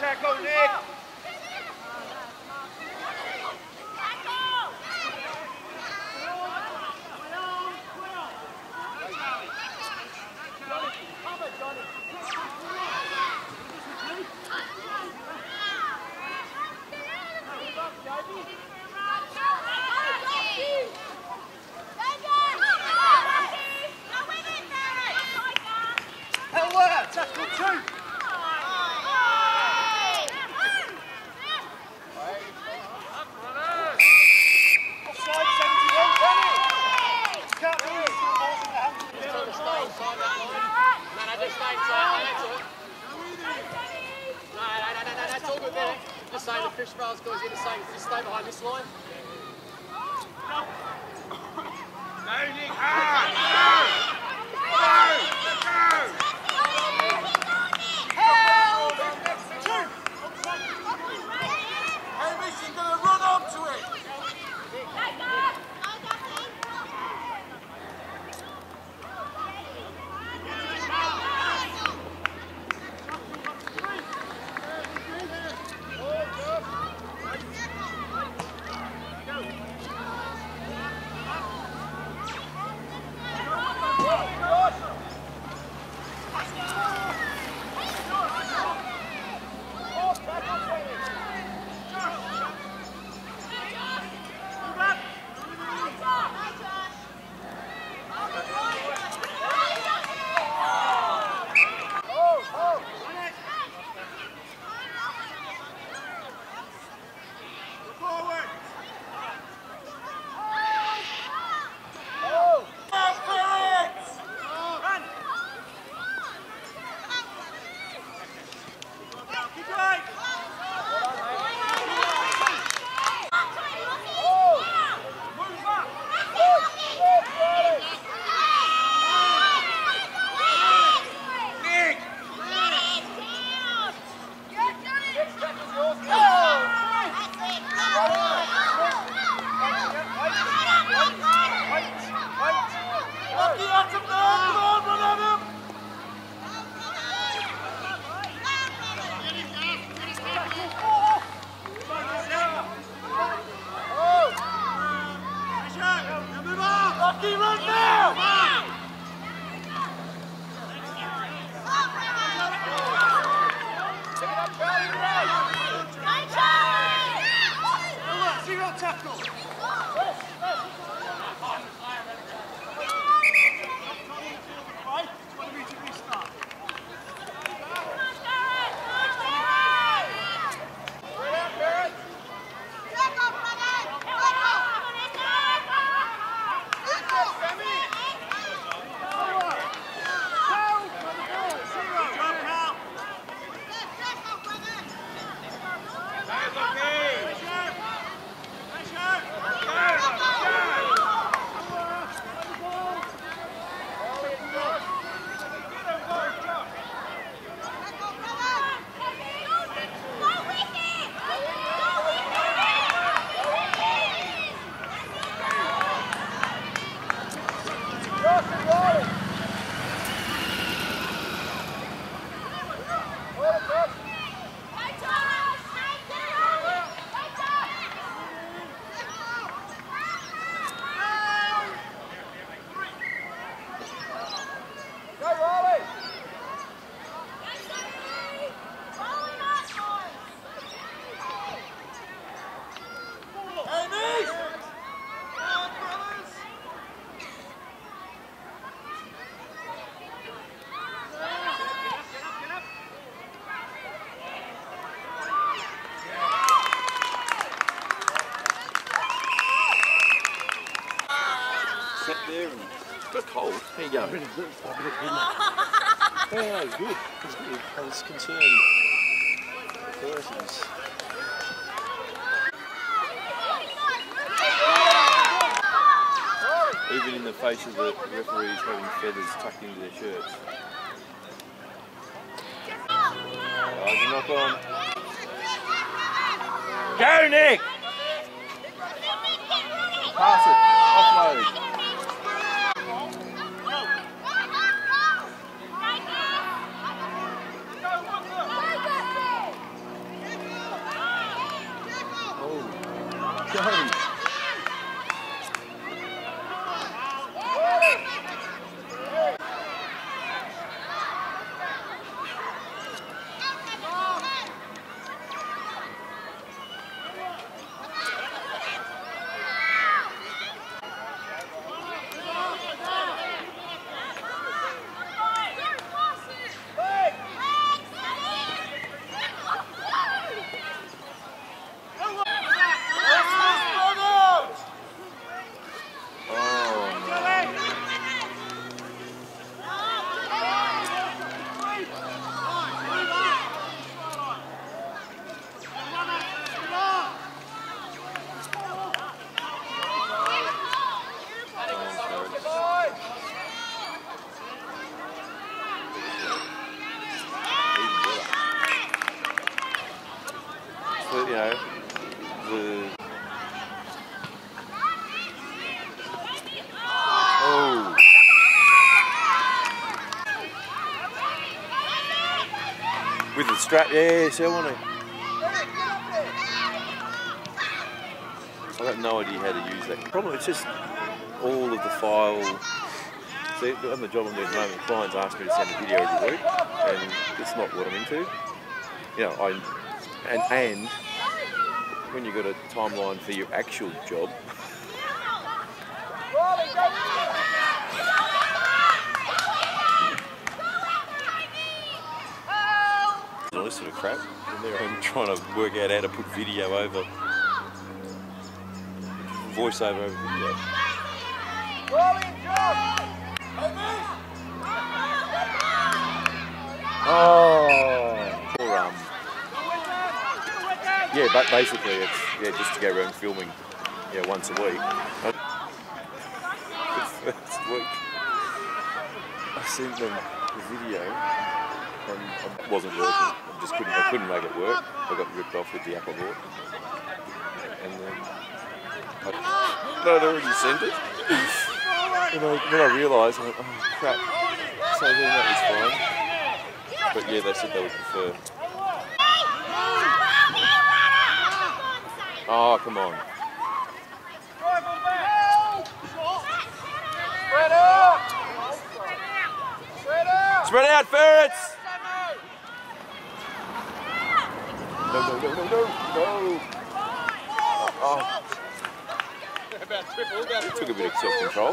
tackle, Nick. Tackle 2. Offside 71, Danny. Can't do it. No, just stay inside. That's it. No, that's all good there. Just saying the fish rails goes in the same. Just stay behind this line. No, Nick. Hard. There and it's got cold. There you go. Yeah, good. Good. I was concerned. Persons. Even in the face of the referees having feathers tucked into their shirts. Eyes are knock on. Go, Nick! Pass it. Offload. Go. You know, oh, with the strap, yes, I want to. I've got no idea how to use that. Problem, it's just all of the file. See, on the job I'm doing at the moment, clients ask me to send a video every week, and it's not what I'm into. You know, and when you've got a timeline for your actual job, all this sort of crap, and there I'm trying to work out how to put video over, voiceover over video. Oh, or, yeah, but basically it's just to go around filming, once a week. The first week I sent them the video and it wasn't working. I couldn't make it work. I got ripped off with the Apple board, and then I'd already sent it. And then I realised, I went, oh crap. So then that was fine. But yeah, they said they would prefer. Oh, come on. Spread out! Spread out, Ferrets! No. Oh. It took a bit of self-control.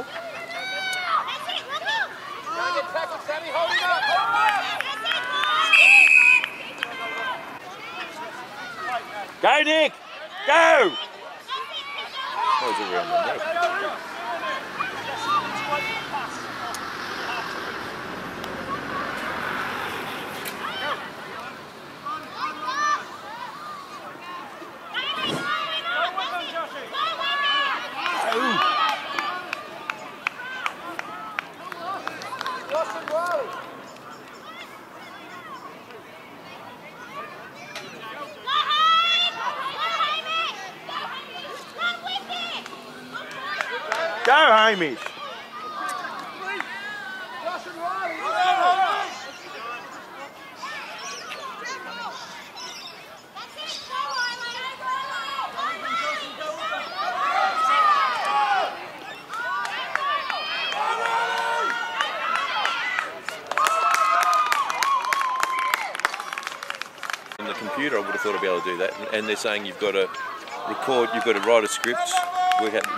Go, Nick! Go! That was around the neck. Go, Hamish! On the computer, I would have thought I'd be able to do that. And they're saying you've got to record, you've got to write a script, work out.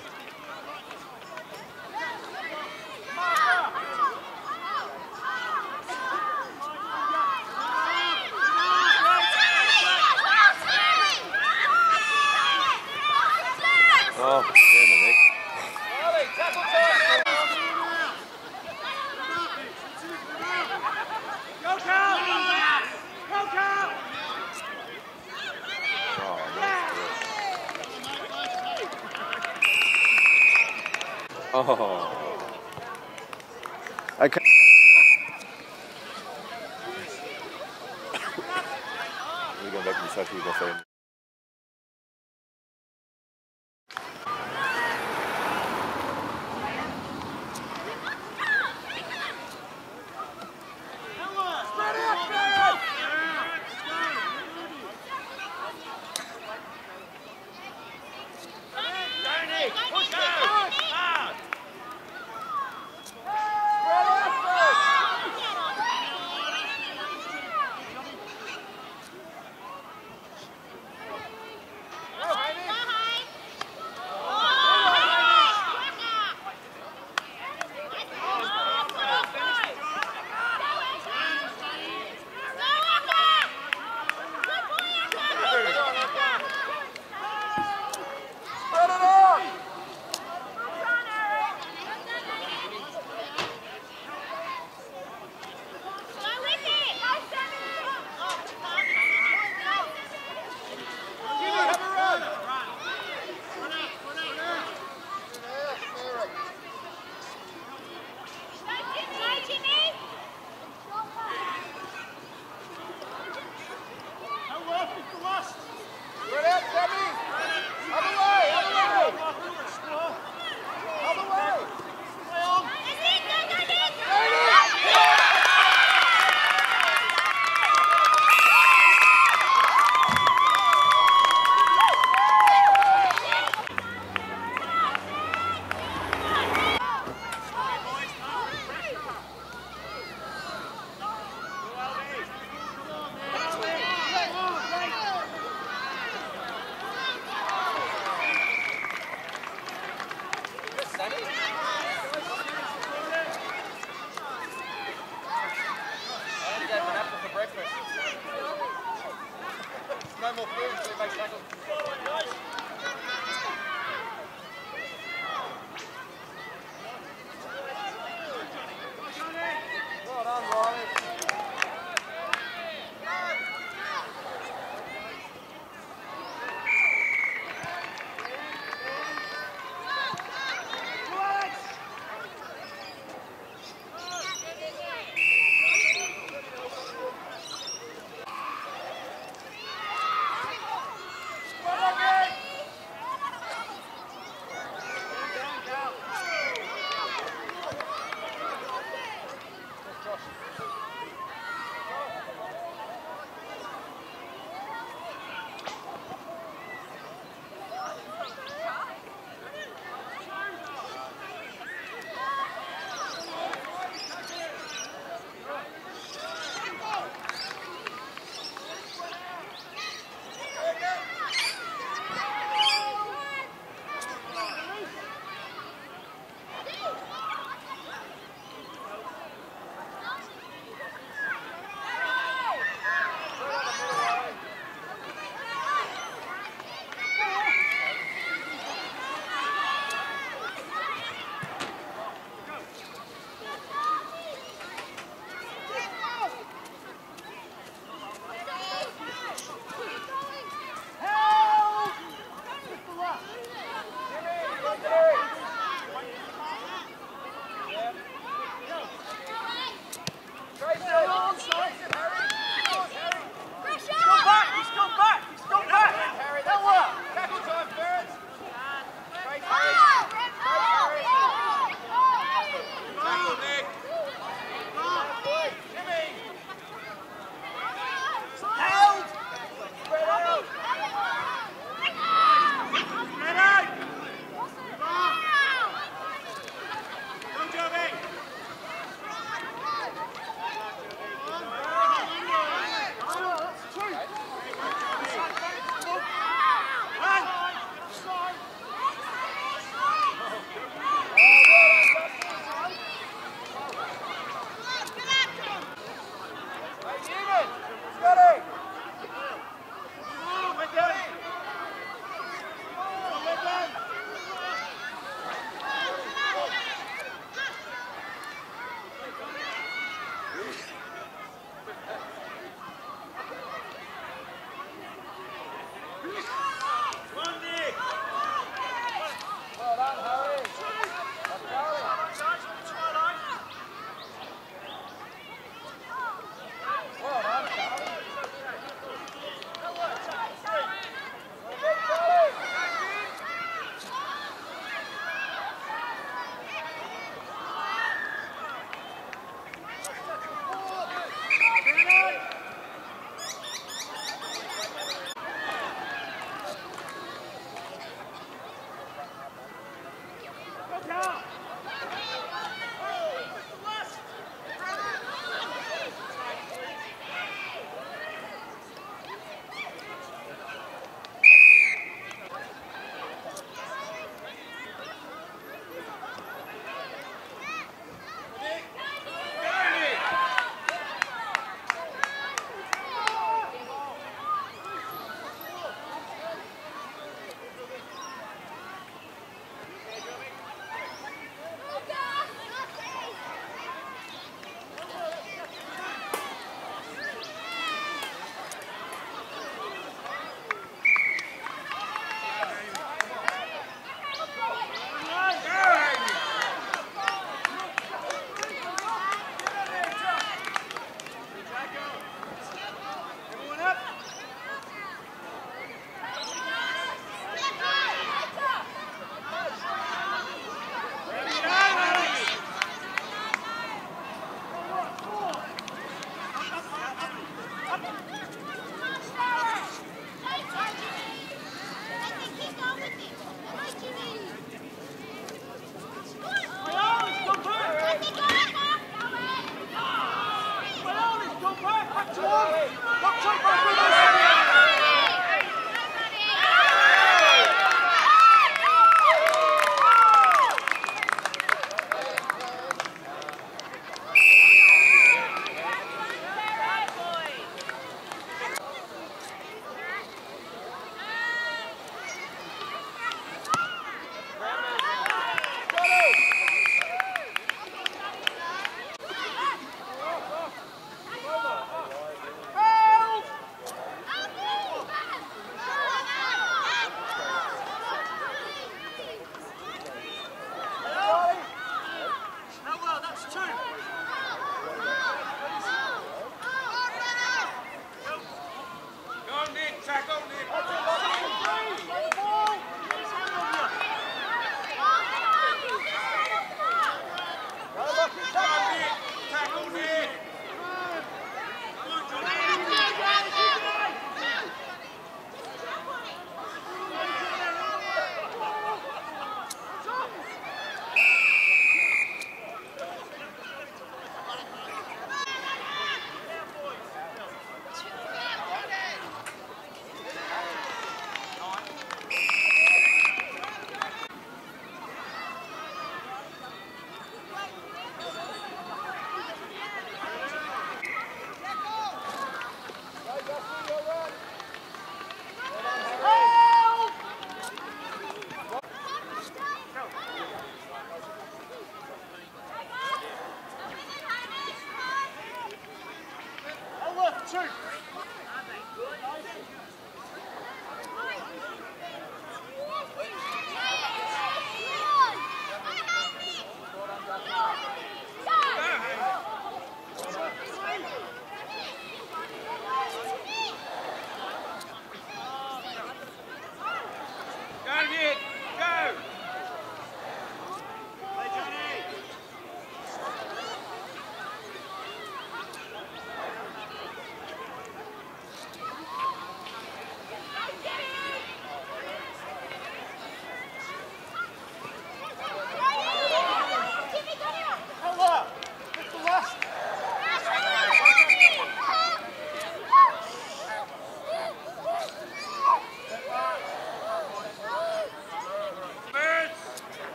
Oh, damn it. Go, Cal! Go, Cal! Oh. Okay. We're going back to the social with my family. Spread out, Sammy! Other way! Other way! No more food until he makes tackles. Well done, Riley.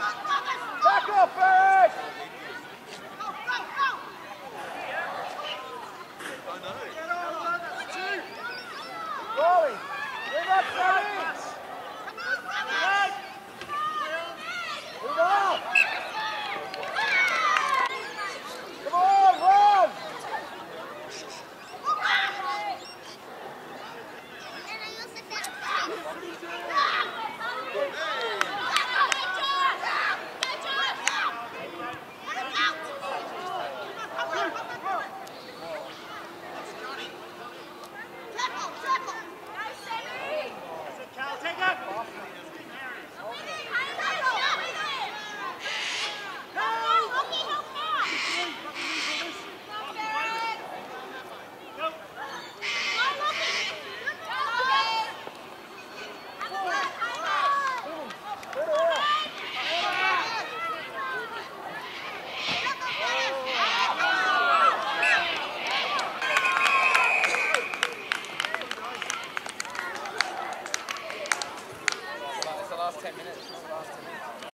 Tackle, Ferrets! Rolling! Move up, Ferrets! Move up! Come on, run! Last 10 minutes.